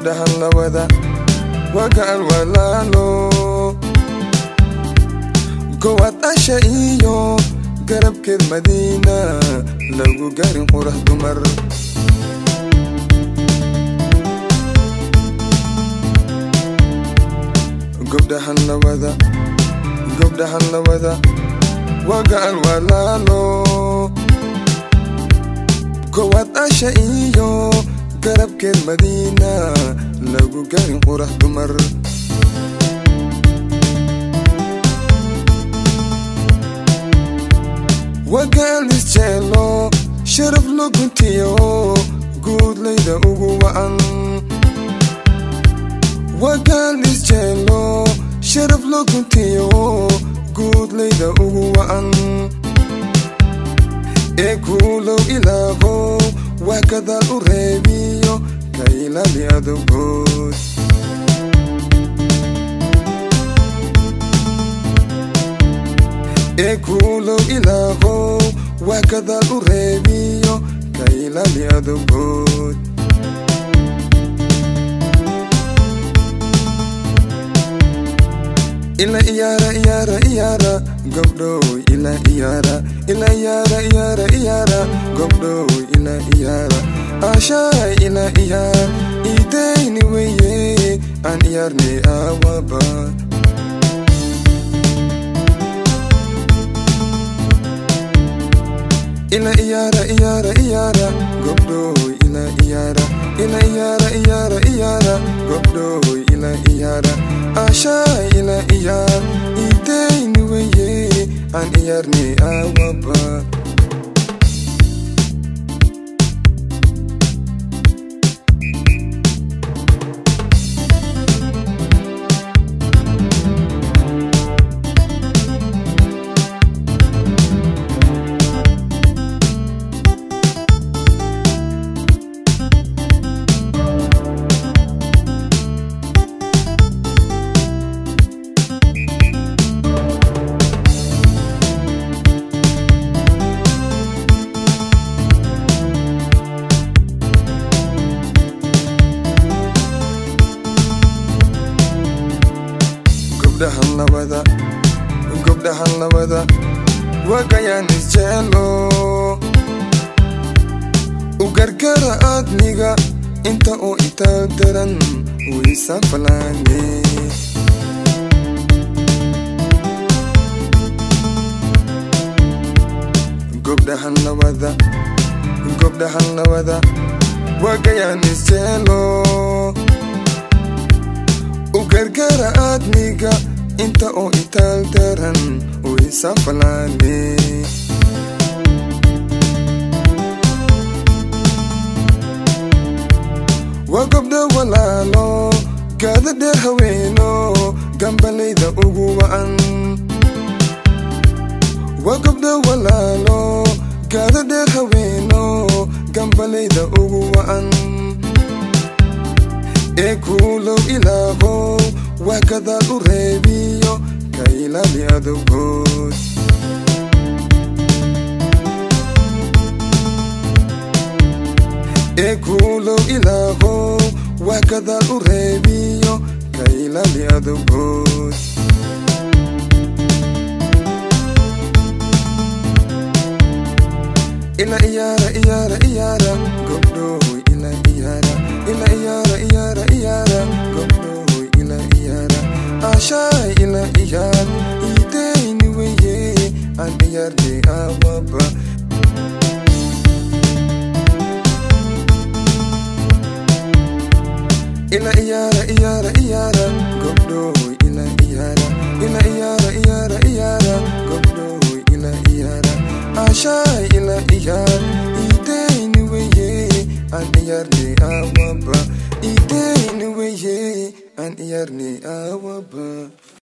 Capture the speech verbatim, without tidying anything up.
gabdhahan lawada waa gacal walaalo gowaad asha iyo garabkeed madiina lagu garin qurux dumar gabdhahan lawada gabdhahan lawada waa gacal walaalo gowaad asha iyo garabkeed madiina lagu garin qurux dumar وقال الجلو شرف لو كنتيو قود ليدا وقوان وقال الجلو شرف لو كنتيو قود ليدا وقوان اكولو إلهو وكذا القريبيو كيلا ليادو قود اكولو إلهو وكذا القريبيو كيلا ليادو قود إلا إيارا إيارا إيارا قبلو إلا إيارا إلا إيارا إيارا إيارا قبلو إلا إيارا عشاي إلا إيار إيديني ويه عن إيارني أوابا إلا إيارا إيارا إيارا قبلو إلا إيارا إلا إيارا إيارا إيارا قبلو إلا إيارا عشاي إلا إيار إيديني ويه عن إيارني أوابا gabdhahan lawada gabdhahan lawada waa gayaan isjeclo u gargara aadmiga inta oo itaal daran waysa falaane gabdhahan lawada gabdhahan lawada waa gayaan isjeclo u gargara aadmiga inta oo itaal daran waysa falaane waa gabdho walaalo gaada dheer haweeno gambalayda ugu wa'an waa gabdho walaalo gaada dheer haweeno gambalayda ugu wa'an eekuulow ilaahow waa gadaal u reebiyo ka ilaali adowgood eekuulow ilaahow waa gadaal u reebiyo ka ilaali adowgood ila iyaara iyaara iyaara gobdhooy ila iyaara ila iyaara iyaara iyaara gobdhooy ila iyaara ashaay ila iyaar ideyni weye aan iyaarne awaba ila iyaara iyaara iyaara gobdhooy ila iyaara ila iyaara iyaara iyaara gobdhooy ila iyaara ashaay ila iyaar ideyni weye aan iyaarne awaba ideyni weye aan iyaarne awaba